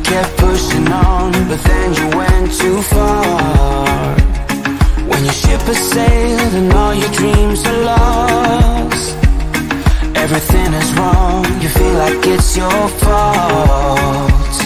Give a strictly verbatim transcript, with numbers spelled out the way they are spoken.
kept pushing on, but then you went too far. When your ship has sailed and all your dreams are lost, everything is wrong, you feel like it's your fault.